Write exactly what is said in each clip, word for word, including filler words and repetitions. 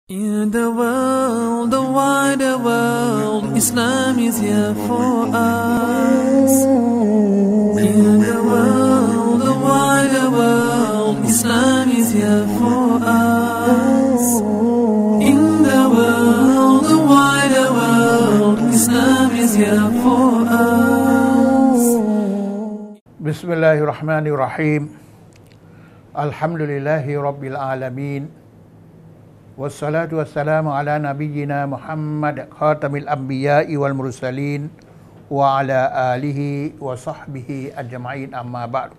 In the world, the wider world, Islam is here for us. In the world, the wider world, Islam is here for us. In the world, the wider world, Islam is here for us. Bismillahirrahmanirrahim. Alhamdulillahi Rabbil Alameen. Wassalatu wassalamu ala nabiyyina Muhammad khatamil anbiya'i wal mursalin wa ala alihi wa sahbihi ajma'in amma ba'du.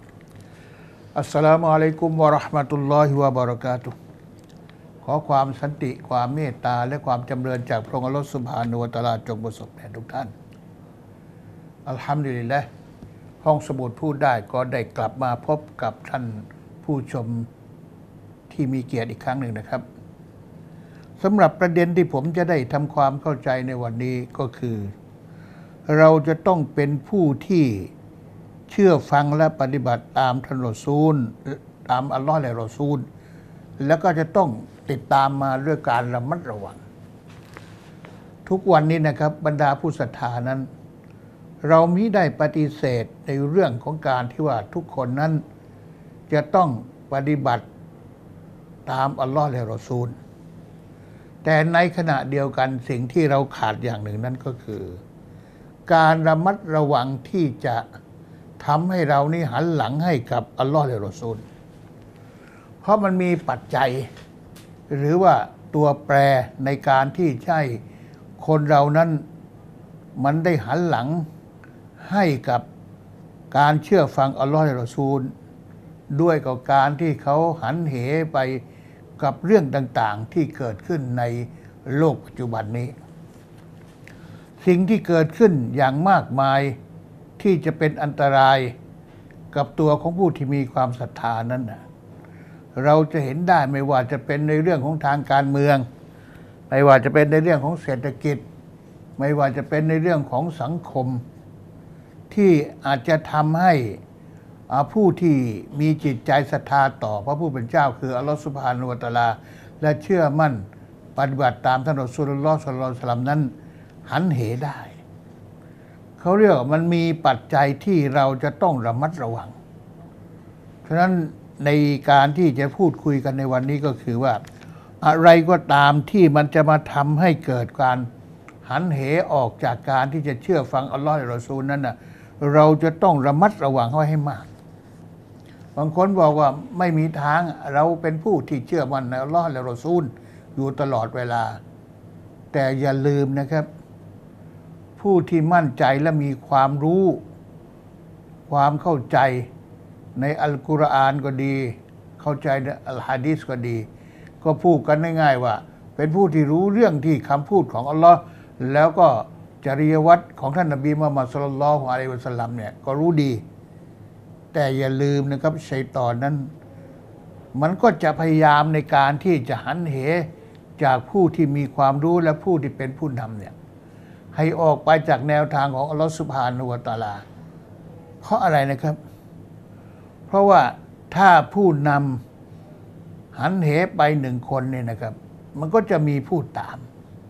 Assalamualaikum warahmatullahi wabarakatuh ขอความสันติความเมตตาและความจำเริญจากพระองค์อัลเลาะห์ซุบฮานะฮูวะตะอาลาจงประสบแด่ทุกท่านอัลฮัมดุลิลละห์ห้องสมุดพูดได้ก็ได้กลับมาพบกับท่านผู้ชมที่มีเกียรติอีกครั้งหนึ่งนะครับสำหรับประเด็นที่ผมจะได้ทำความเข้าใจในวันนี้ก็คือเราจะต้องเป็นผู้ที่เชื่อฟังและปฏิบัติตามท่านรอซูลตามอัลลอฮ์และรอซูลแล้วก็จะต้องติดตามมาด้วยการระมัดระวังทุกวันนี้นะครับบรรดาผู้ศรัทธานั้นเรามิได้ปฏิเสธในเรื่องของการที่ว่าทุกคนนั้นจะต้องปฏิบัติตามอัลลอฮ์และรอซูลแต่ในขณะเดียวกันสิ่งที่เราขาดอย่างหนึ่งนั้นก็คือการระมัดระวังที่จะทำให้เรานี่หันหลังให้กับอัลลอฮ์และรอซูลเพราะมันมีปัจจัยหรือว่าตัวแปรในการที่ใช่คนเรานั้นมันได้หันหลังให้กับการเชื่อฟังอัลลอฮ์และรอซูลด้วยกับการที่เขาหันเหไปกับเรื่องต่างๆที่เกิดขึ้นในโลกปัจจุบันนี้สิ่งที่เกิดขึ้นอย่างมากมายที่จะเป็นอันตรายกับตัวของผู้ที่มีความศรัทธานั้นนะเราจะเห็นได้ไม่ว่าจะเป็นในเรื่องของทางการเมืองไม่ว่าจะเป็นในเรื่องของเศรษฐกิจไม่ว่าจะเป็นในเรื่องของสังคมที่อาจจะทำให้ผู้ที่มีจิตใจศรัทธาต่อพระผู้เป็นเจ้าคืออัลลอฮฺซุบฮานะฮูวะตะอาลาและเชื่อมั่นปฏิบัติตามท่านรอซูลุลลอฮ์ ศ็อลลัลลอฮุอะลัยฮิวะซัลลัมนั้นหันเหได้เขาเรียกว่ามันมีปัจจัยที่เราจะต้องระมัดระวังฉะนั้นในการที่จะพูดคุยกันในวันนี้ก็คือว่าอะไรก็ตามที่มันจะมาทำให้เกิดการหันเหออกจากการที่จะเชื่อฟังอัลลอฮ์และรอซูลนั้นนะเราจะต้องระมัดระวังไว้ให้มากบางคนบอกว่าไม่มีทางเราเป็นผู้ที่เชื่อมั่นในอัลลอฮ์และรอซูลอยู่ตลอดเวลาแต่อย่าลืมนะครับผู้ที่มั่นใจและมีความรู้ความเข้าใจในอัลกุรอานก็ดีเข้าใจในอัลฮะดีษก็ดีก็พูดกันง่ายๆว่าเป็นผู้ที่รู้เรื่องที่คำพูดของอัลลอฮ์แล้วก็จริยวัตรของท่านนบีมุฮัมมัด ศ็อลลัลลอฮุอะลัยฮิวะซัลลัมเนี่ยก็รู้ดีแต่อย่าลืมนะครับชัยฏอนนั้นมันก็จะพยายามในการที่จะหันเหจากผู้ที่มีความรู้และผู้ที่เป็นผู้นำเนี่ยให้ออกไปจากแนวทางของอัลลอฮฺซุบฮานะฮูวะตะอาลาเพราะอะไรนะครับเพราะว่าถ้าผู้นำหันเหไปหนึ่งคนเนี่ยนะครับมันก็จะมีผู้ตาม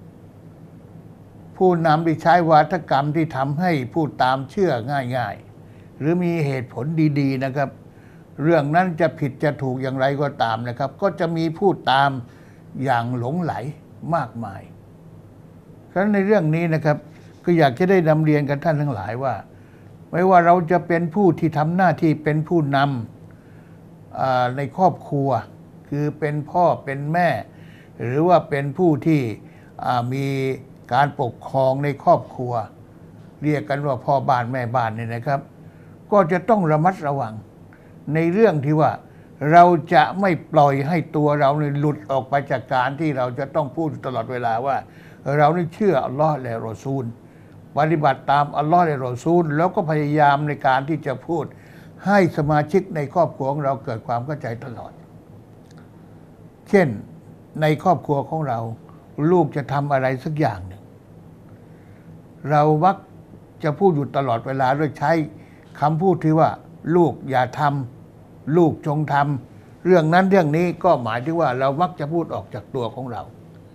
ผู้นำที่ใช้วาทกรรมที่ทำให้ผู้ตามเชื่อง่ายๆหรือมีเหตุผลดีๆนะครับเรื่องนั้นจะผิดจะถูกอย่างไรก็ตามนะครับก็จะมีผู้ตามอย่างหลงไหลมากมายฉะนั้นในเรื่องนี้นะครับก็อยากจะได้นำเรียนกับท่านทั้งหลายว่าไม่ว่าเราจะเป็นผู้ที่ทำหน้าที่เป็นผู้นำในครอบครัวคือเป็นพ่อเป็นแม่หรือว่าเป็นผู้ที่มีการปกครองในครอบครัวเรียกกันว่าพ่อบ้านแม่บ้านเนี่ยนะครับก็จะต้องระมัดระวังในเรื่องที่ว่าเราจะไม่ปล่อยให้ตัวเราเนี่ยหลุดออกไปจากการที่เราจะต้องพูดตลอดเวลาว่าเรานี่เชื่ออัลลอฮ์และรอซูลปฏิบัติตามอัลลอฮ์และรอซูลแล้วก็พยายามในการที่จะพูดให้สมาชิกในครอบครัวของเราเกิดความเข้าใจตลอดเช่นในครอบครัวของเราลูกจะทำอะไรสักอย่างหนึ่งเรามักจะพูดอยู่ตลอดเวลาโดยใช้คำพูดที่ว่าลูกอย่าทำลูกจงทำเรื่องนั้นเรื่องนี้ก็หมายถึงว่าเรามักจะพูดออกจากตัวของเรา ฉ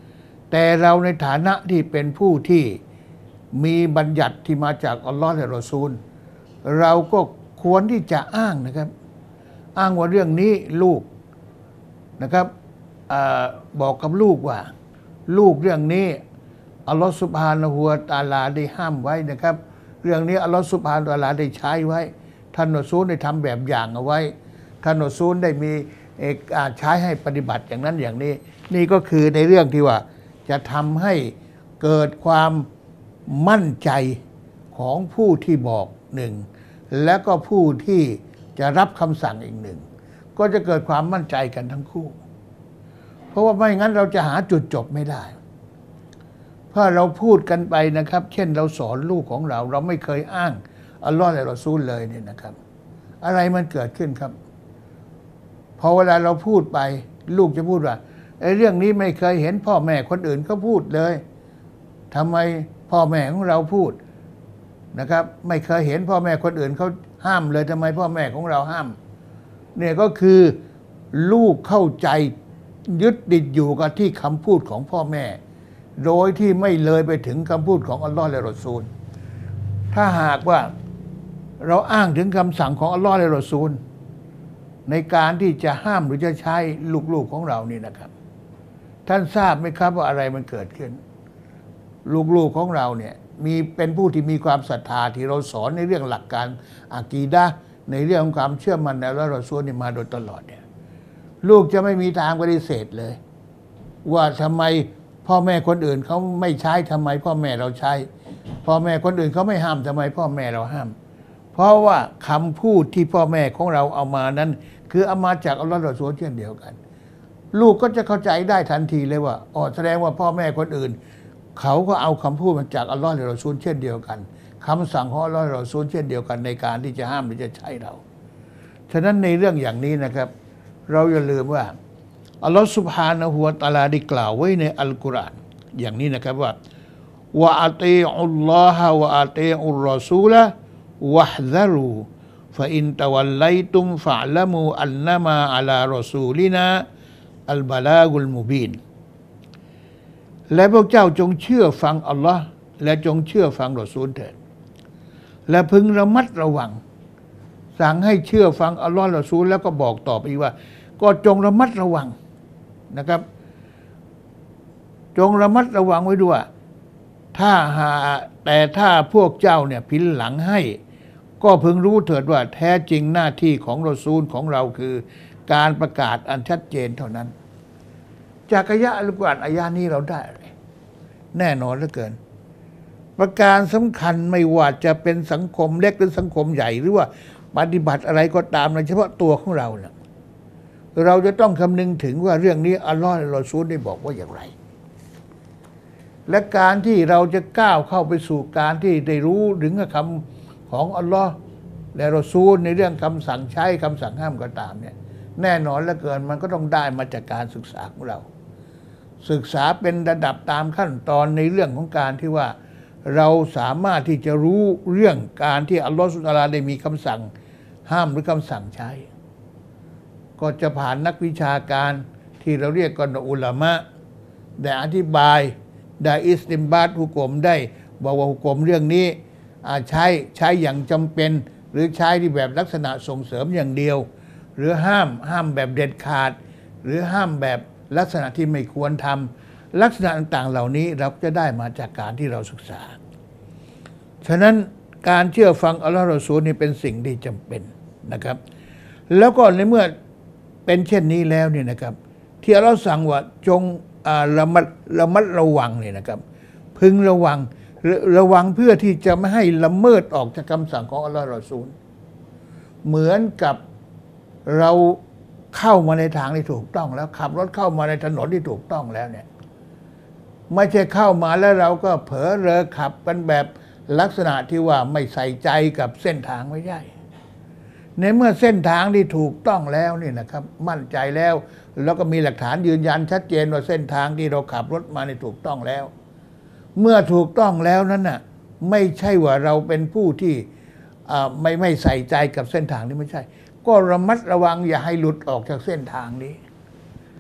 แต่เราในฐานะที่เป็นผู้ที่มีบัญญัติที่มาจากอัลลอฮ์และรอซูลเราก็ควรที่จะอ้างนะครับอ้างว่าเรื่องนี้ลูกนะครับอาบอกกับลูกว่าลูกเรื่องนี้อัลลอฮฺซุบฮานะฮูวะตะอาลาได้ห้ามไว้นะครับเรื่องนี้อัลลอฮฺซุบฮานะฮูวะตะอาลาได้ใช้ไว้ท่านรอซูลได้ทำแบบอย่างเอาไว้ท่านรอซูลได้มีใช้ให้ปฏิบัติอย่างนั้นอย่างนี้นี่ก็คือในเรื่องที่ว่าจะทำให้เกิดความมั่นใจของผู้ที่บอกหนึ่งและก็ผู้ที่จะรับคำสั่งอีกหนึ่งก็จะเกิดความมั่นใจกันทั้งคู่เพราะว่าไม่งั้นเราจะหาจุดจบไม่ได้เพราะเราพูดกันไปนะครับเช่นเราสอนลูกของเราเราไม่เคยอ้างอัลลอฮ์และรอซูลเลยเนี่ยนะครับอะไรมันเกิดขึ้นครับพอเวลาเราพูดไปลูกจะพูดว่าไอ้เรื่องนี้ไม่เคยเห็นพ่อแม่คนอื่นเขาพูดเลยทำไมพ่อแม่ของเราพูดนะครับไม่เคยเห็นพ่อแม่คนอื่นเขาห้ามเลยทำไมพ่อแม่ของเราห้ามเนี่ยก็คือลูกเข้าใจยึดติดอยู่กับที่คำพูดของพ่อแม่โดยที่ไม่เลยไปถึงคำพูดของอัลลอฮ์และรอซูลถ้าหากว่าเราอ้างถึงคำสั่งของอัลลอฮ์และรอซูลในการที่จะห้ามหรือจะใช้ลูกๆของเรานี่นะครับท่านทราบไหมครับว่าอะไรมันเกิดขึ้นลูกๆของเราเนี่ยมีเป็นผู้ที่มีความศรัทธาที่เราสอนในเรื่องหลักการอากีดะห์ในเรื่องของความเชื่อมั่นในอัลลอฮ์และรอซูลนี่มาโดยตลอดเนี่ยลูกจะไม่มีทางปฏิเสธเลยว่าทำไมพ่อแม่คนอื่นเขาไม่ใช้ทำไมพ่อแม่เราใช้พ่อแม่คนอื่นเขาไม่ห้ามทำไมพ่อแม่เราห้ามเพราะว่าคำพูดที่พ่อแม่ของเราเอามานั้นคือเอามาจากอัลลอฮ์และรอซูลเช่นเดียวกันลูกก็จะเข้าใจได้ทันทีเลยว่าอ๋อแสดงว่าพ่อแม่คนอื่นเขาก็เอาคำพูดมาจากอัลลอฮ์และรอซูลเช่นเดียวกันคำสั่งของอัลลอฮ์และรอซูลเช่นเดียวกันในการที่จะห้ามหรือจะใช้เราฉะนั้นในเรื่องอย่างนี้นะครับเราอย่าลืมว่าอัลลอฮ์ซุบฮานะฮูวะตะอาลาได้กล่าวไว้ในอัลกุรอานอย่างนี้นะครับว่าวะอาติอุลลอฮะวะอาติอุรรอซูละวะฮซะรูฟะอินตะวัลไลตุมฟะอ์ละมูอันนะมาอะลารอซูลินาอัลบะลากุลมุบีนและพวกเจ้าจงเชื่อฟังอัลลอฮ์และจงเชื่อฟังรอซูลเถิดและพึงระมัดระวังสั่งให้เชื่อฟังอัลลอฮ์รอซูลแล้วก็บอกต่อไปอีกว่าก็จงระมัดระวังนะครับจงระมัดระวังไว้ด้วยถ้าหาแต่ถ้าพวกเจ้าเนี่ยพินหลังให้ก็พึงรู้เถิดว่าแท้จริงหน้าที่ของรอซูลของเราคือการประกาศอันชัดเจนเท่านั้นจากอายะอัลกุรอานอายะนี้เราได้อะไรแน่นอนเหลือเกินประการสำคัญไม่ว่าจะเป็นสังคมเล็กหรือสังคมใหญ่หรือว่าปฏิบัติอะไรก็ตามโดยเฉพาะตัวของเราเนี่ยเราจะต้องคำนึงถึงว่าเรื่องนี้อัลลอฮ์และรอซูลได้บอกว่าอย่างไรและการที่เราจะก้าวเข้าไปสู่การที่ได้รู้ถึงคำของอัลลอฮ์และรอซูลในเรื่องคำสั่งใช้คำสั่งห้ามก็ตามเนี่ยแน่นอนเหลือเกินมันก็ต้องได้มาจากการศึกษาของเราศึกษาเป็นระดับตามขั้นตอนในเรื่องของการที่ว่าเราสามารถที่จะรู้เรื่องการที่อัลลอฮฺซุบฮานะฮูวะตะอาลาได้มีคำสั่งห้ามหรือคำสั่งใช้ก็จะผ่านนักวิชาการที่เราเรียกกันว่าอุลามะได้อธิบายได้อิสติมบาตฮุกมได้บอกว่าฮุกมเรื่องนี้ใช้ใช้อย่างจำเป็นหรือใช้ที่แบบลักษณะส่งเสริมอย่างเดียวหรือห้ามห้ามแบบเด็ดขาดหรือห้ามแบบลักษณะที่ไม่ควรทำลักษณะต่างๆเหล่านี้เราจะได้มาจากการที่เราศึกษาฉะนั้นการเชื่อฟังอัลลอฮฺรอซูลนี่เป็นสิ่งที่จำเป็นนะครับแล้วก็ในเมื่อเป็นเช่นนี้แล้วเนี่ยนะครับที่อัลลอฮฺสั่งว่าจงระมัดระมัดระวังเนี่ยนะครับพึงระวังระวังเพื่อที่จะไม่ให้ละเมิดออกจากคำสั่งของอัลลอฮฺรอซูลเหมือนกับเราเข้ามาในทางที่ถูกต้องแล้วขับรถเข้ามาในถนนที่ถูกต้องแล้วเนี่ยไม่ใช่เข้ามาแล้วเราก็เผลอเรอขับกันแบบลักษณะที่ว่าไม่ใส่ใจกับเส้นทางไม่ใช่ในเมื่อเส้นทางที่ถูกต้องแล้วนี่นะครับมั่นใจแล้วแล้วก็มีหลักฐานยืนยันชัดเจนว่าเส้นทางที่เราขับรถมาในถูกต้องแล้วเมื่อถูกต้องแล้วนั้นน่ะไม่ใช่ว่าเราเป็นผู้ที่ไม่ไม่ใส่ใจกับเส้นทางนี้ไม่ใช่ก็ระมัดระวังอย่าให้หลุดออกจากเส้นทางนี้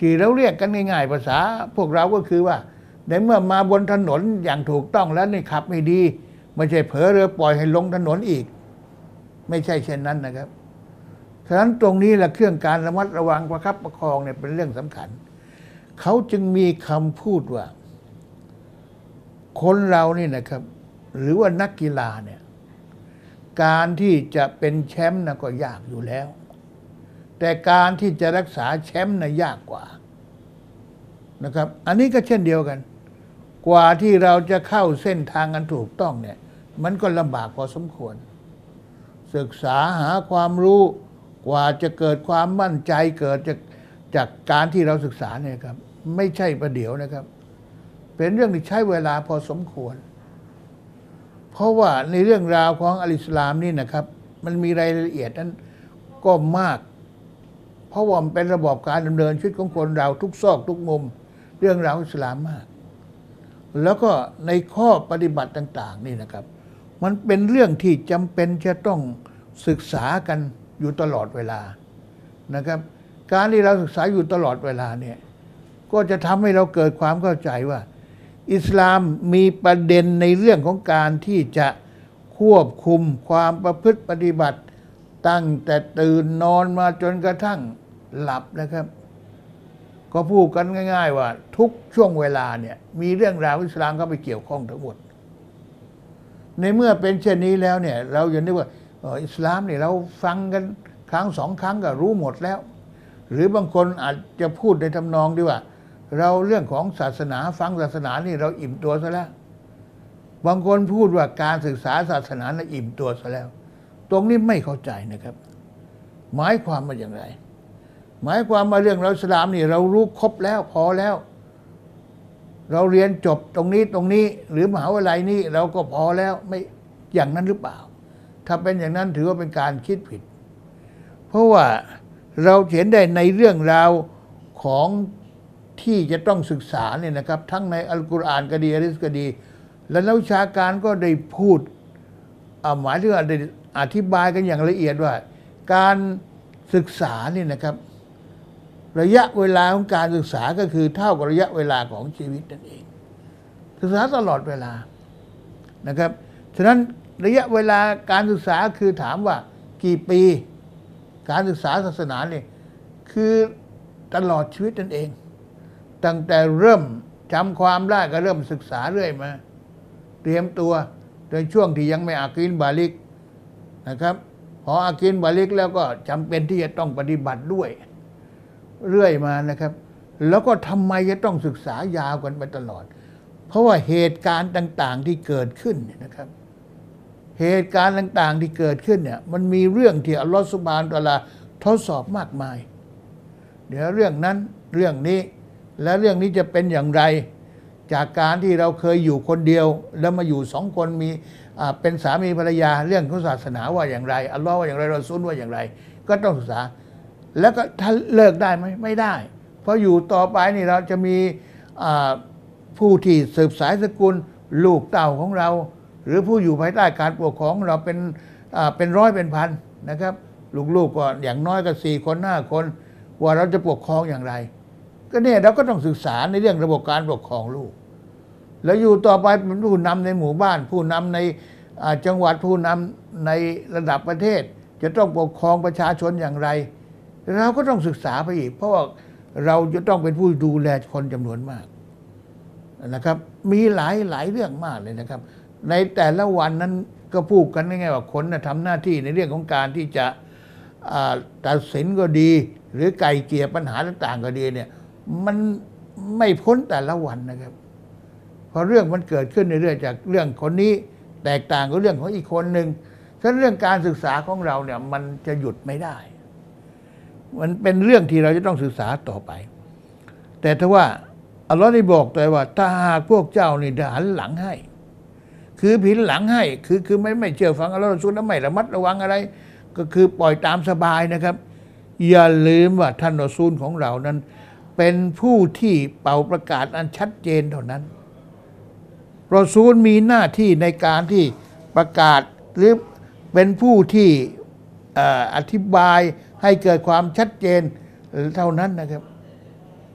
ที่เราเรียกกันง่ายๆภาษาพวกเราก็คือว่าในเมื่อมาบนถนนอย่างถูกต้องแล้วนี่ขับไม่ดีไม่ใช่เผลอเรือปล่อยให้ลงถนนอีกไม่ใช่เช่นนั้นนะครับฉะนั้นตรงนี้แหละเครื่องการระมัดระวังประคับประคองเนี่ยเป็นเรื่องสำคัญเขาจึงมีคำพูดว่าคนเรานี่นะครับหรือว่านักกีฬาเนี่ยการที่จะเป็นแชมป์นะก็ยากอยู่แล้วแต่การที่จะรักษาแชมป์นะยากกว่านะครับอันนี้ก็เช่นเดียวกันกว่าที่เราจะเข้าเส้นทางกันถูกต้องเนี่ยมันก็ลำบากพอสมควรศึกษาหาความรู้กว่าจะเกิดความมั่นใจเกิดจากจากการที่เราศึกษาเนี่ยครับไม่ใช่ประเดี๋ยวนะครับเป็นเรื่องที่ใช้เวลาพอสมควรเพราะว่าในเรื่องราวของอัลอิสลามนี่นะครับมันมีรายละเอียดนั้นก็มากเพราะว่ามันเป็นระบบการดำเนินชีวิตของคนเราทุกซอกทุกมุมเรื่องราวอิสลามมากแล้วก็ในข้อปฏิบัติต่างๆนี่นะครับมันเป็นเรื่องที่จำเป็นจะต้องศึกษากันอยู่ตลอดเวลานะครับการที่เราศึกษาอยู่ตลอดเวลาเนี่ยก็จะทำให้เราเกิดความเข้าใจว่าอิสลามมีประเด็นในเรื่องของการที่จะควบคุมความประพฤติปฏิบัติตั้งแต่ตื่นนอนมาจนกระทั่งหลับนะครับก็พูดกันง่ายๆว่าทุกช่วงเวลาเนี่ยมีเรื่องราวอิสลามเข้าไปเกี่ยวข้องทั้งหมดในเมื่อเป็นเช่นนี้แล้วเนี่ยเราอย่านึกว่าอิสลามเนี่ยเราฟังกันครั้งสองครั้งก็รู้หมดแล้วหรือบางคนอาจจะพูดในทำนองที่ว่าเราเรื่องของศาสนาฟังศาสนานี่เราอิ่มตัวซะแล้วบางคนพูดว่าการศึกษาศาสนาน่ะอิ่มตัวซะแล้วตรงนี้ไม่เข้าใจนะครับหมายความว่าอย่างไรหมายความว่าเรื่องเราอิสลามนี่เรารู้ครบแล้วพอแล้วเราเรียนจบตรงนี้ตรงนี้หรือมหาวิทยาลัยนี้เราก็พอแล้วไม่อย่างนั้นหรือเปล่าถ้าเป็นอย่างนั้นถือว่าเป็นการคิดผิดเพราะว่าเราเห็นได้ในเรื่องราวของที่จะต้องศึกษาเนี่ยนะครับทั้งในอัลกุรอานก็ดีอะดีษก็ดีและนักวิชาการก็ได้พูดหมายถึงได้อธิบายกันอย่างละเอียดว่าการศึกษานี่นะครับระยะเวลาของการศึกษาก็คือเท่ากับระยะเวลาของชีวิตนั่นเองศึกษาตลอดเวลานะครับฉะนั้นระยะเวลาการศึกษาคือถามว่ากี่ปีการศึกษาศาสนาเนี่ยคือตลอดชีวิตนั่นเองตั้งแต่เริ่มจำความได้ก็เริ่มศึกษาเรื่อยมาเตรียมตัวในช่วงที่ยังไม่อากีนบาลิกนะครับพออากีนบาลิกแล้วก็จำเป็นที่จะต้องปฏิบัติด้วยเรื่อยมานะครับแล้วก็ทำไมจะต้องศึกษายาวกันไปตลอดเพราะว่าเหตุการณ์ต่างๆที่เกิดขึ้นนะครับเหตุการณ์ต่างๆที่เกิดขึ้นเนี่ยมันมีเรื่องที่อัลลอฮฺซุบฮานะฮูวะตะอาลาทดสอบมากมายเดี๋ยวเรื่องนั้นเรื่องนี้และเรื่องนี้จะเป็นอย่างไรจากการที่เราเคยอยู่คนเดียวแล้วมาอยู่สองคนมีเป็นสามีภรรยาเรื่องของศาสนาว่าอย่างไรอัลลอฮ์ว่าอย่างไรรอซูลว่าอย่างไรก็ต้องศึกษาแล้วก็ถ้าเลิกได้ไหมไม่ได้เพราะอยู่ต่อไปนี่เราจะมีผู้ที่สืบสายสกุลลูกเต่าของเราหรือผู้อยู่ภายใต้การปกครองเราเป็นเป็นร้อยเป็นพันนะครับลูกๆก็อย่างน้อยก็สี่คนห้าคนว่าเราจะปกครองอย่างไรก็เนี่ยเราก็ต้องศึกษาในเรื่องระบบการปกครองลูกแล้วอยู่ต่อไปเป็นผู้นำในหมู่บ้านผู้นำในจังหวัดผู้นำในระดับประเทศจะต้องปกครองประชาชนอย่างไรเราก็ต้องศึกษาไปอีกเพราะว่าเราจะต้องเป็นผู้ดูแลคนจำนวนมากนะครับมีหลายหลายเรื่องมากเลยนะครับในแต่ละวันนั้นก็พูดกันง่ายๆว่าคนทำหน้าที่ในเรื่องของการที่จะตัดสินก็ดีหรือไกลเกลี่ยปัญหาต่างๆก็ดีเนี่ยมันไม่พ้นแต่ละวันนะครับเพราะเรื่องมันเกิดขึ้นเรื่อยๆจากเรื่องคนนี้แตกต่างกับเรื่องของอีกคนหนึ่งฉะนั้นเรื่องการศึกษาของเราเนี่ยมันจะหยุดไม่ได้มันเป็นเรื่องที่เราจะต้องศึกษาต่อไปแต่ถ้าว่าอัลลอฮ์ได้บอกตัวว่าถ้าหากพวกเจ้านี่หันหลังให้คือผินหลังให้คือคือไม่ไม่เชื่อฟังอัลลอฮ์รอซูลและไม่ระมัดระวังอะไรก็คือปล่อยตามสบายนะครับอย่าลืมว่าท่านรอซูลของเรานั้นเป็นผู้ที่เป่าประกาศอันชัดเจนเท่านั้นรอซูลมีหน้าที่ในการที่ประกาศหรือเป็นผู้ที่อธิบายให้เกิดความชัดเจนเท่านั้นนะครับ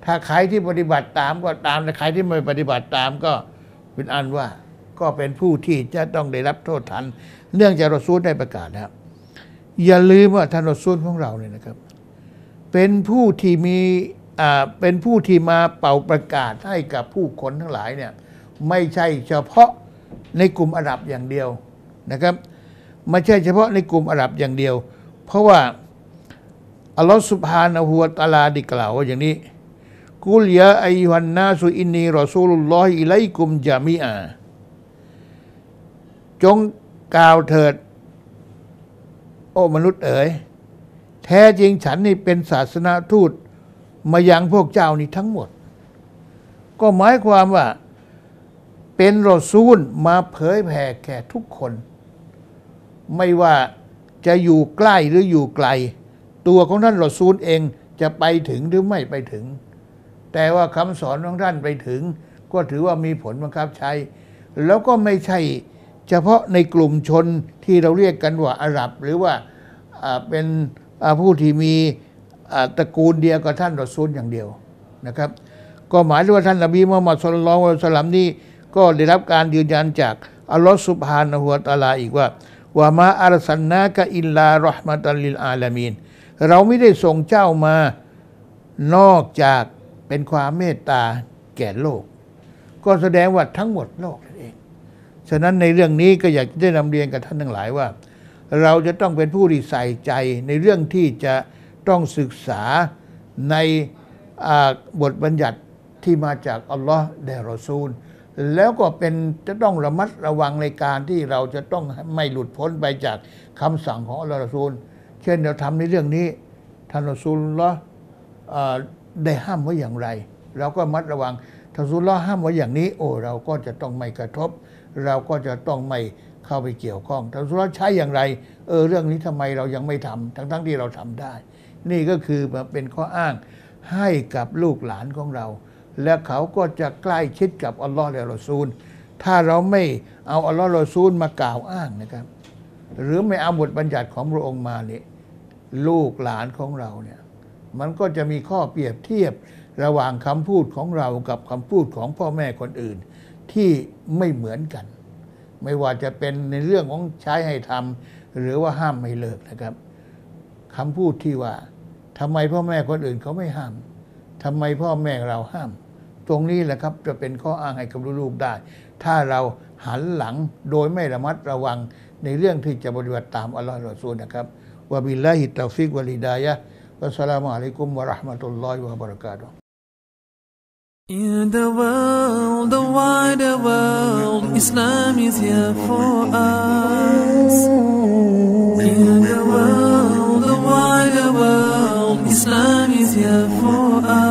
ถ้าใครที่ปฏิบัติตามก็ตามแต่ใครที่ไม่ปฏิบัติตามก็เป็นอันว่าก็เป็นผู้ที่จะต้องได้รับโทษทันเนื่องจากรอซูลได้ประกาศนะครับอย่าลืมว่าท่านรอซูลของเราเนี่ยนะครับเป็นผู้ที่มีอ่าเป็นผู้ที่มาเป่าประกาศให้กับผู้คนทั้งหลายเนี่ยไม่ใช่เฉพาะในกลุ่มอาหรับอย่างเดียวนะครับไม่ใช่เฉพาะในกลุ่มอาหรับอย่างเดียวเพราะว่าอัลลอฮฺซุบฮานะฮูวะตะอาลาได้กล่าวว่าอย่างนี้กุลยาอัยยุฮันนาสุอินนีรอซูลุลลอฮิอิลัยกุมญะมีอาจงกล่าวเถิดโอ้มนุษย์เอ๋ยแท้จริงฉันนี่เป็นศาสนาทูตมายังพวกเจ้านี่ทั้งหมดก็หมายความว่าเป็นรอซูลมาเผยแผ่แก่ทุกคนไม่ว่าจะอยู่ใกล้หรืออยู่ไกลตัวของท่านรอซูลเองจะไปถึงหรือไม่ไปถึงแต่ว่าคำสอนของท่านไปถึงก็ถือว่ามีผลบังคับใช้แล้วก็ไม่ใช่เฉพาะในกลุ่มชนที่เราเรียกกันว่าอาหรับหรือว่าเป็นผู้ที่มีตระกูลเดียวกับท่านรอซูลอย่างเดียวนะครับก็หมายถึงว่าท่านนบีมุฮัมมัดศ็อลลัลลอฮุอะลัยฮิวะซัลลัมนี่ก็ได้รับการยืนยันจากอัลลอฮฺซุบฮานะฮูวะตะอาลาอีกว่าวะมาอัรซัลนากะอิลลาเราะห์มะตัลลิลอาลามีนเราไม่ได้ส่งเจ้ามานอกจากเป็นความเมตตาแก่โลกก็แสดงว่าทั้งหมดโลกนั่นเองฉะนั้นในเรื่องนี้ก็อยากได้นำเรียนกับท่านทั้งหลายว่าเราจะต้องเป็นผู้ที่ใส่ใจในเรื่องที่จะต้องศึกษาในบทบัญญัติที่มาจากอัลลอฮ์และรอซูลแล้วก็เป็นจะต้องระมัดระวังในการที่เราจะต้องไม่หลุดพ้นไปจากคำสั่งของอัลลอฮ์รอซูลเช่นเราทำในเรื่องนี้ท่านรอซูลละได้ห้ามไว้อย่างไรเราก็มัดระวังท่านรอซูลละห้ามไว้อย่างนี้โอ้เราก็จะต้องไม่กระทบเราก็จะต้องไม่เข้าไปเกี่ยวข้องท่านรอซูลละใช้อย่างไรเออเรื่องนี้ทำไมเรายังไม่ทำทั้งทั้งที่เราทำได้นี่ก็คือเป็นข้ออ้างให้กับลูกหลานของเราและเขาก็จะใกล้ชิดกับอัลลอฮ์และรอซูลถ้าเราไม่เอาอัลลอฮ์รอซูลมากล่าวอ้างนะครับหรือไม่เอาบทบัญญัติของพระองค์มาเนี่ยลูกหลานของเราเนี่ยมันก็จะมีข้อเปรียบเทียบระหว่างคำพูดของเรากับคำพูดของพ่อแม่คนอื่นที่ไม่เหมือนกันไม่ว่าจะเป็นในเรื่องของใช้ให้ทำหรือว่าห้ามไม่เลิกนะครับคำพูดที่ว่าทำไมพ่อแม่คนอื่นเขาไม่ห้ามทำไมพ่อแม่เราห้ามตรงนี้แหละครับจะเป็นข้ออ้างให้กับลูกๆได้ถ้าเราหันหลังโดยไม่ระมัดระวังในเรื่องที่จะปฏิบัติตามอัลลอฮฺรอซูลนะครับวะบิลลาฮิตตอฟิกวัลฮิดายะฮ์วัสสลามุอะลัยกุมวะเราะห์มะตุลลอฮิวะบะเราะกาตุฮ์ In the world, the wider world, Islam is here for us. In the world, the wider world, Islam is here for us.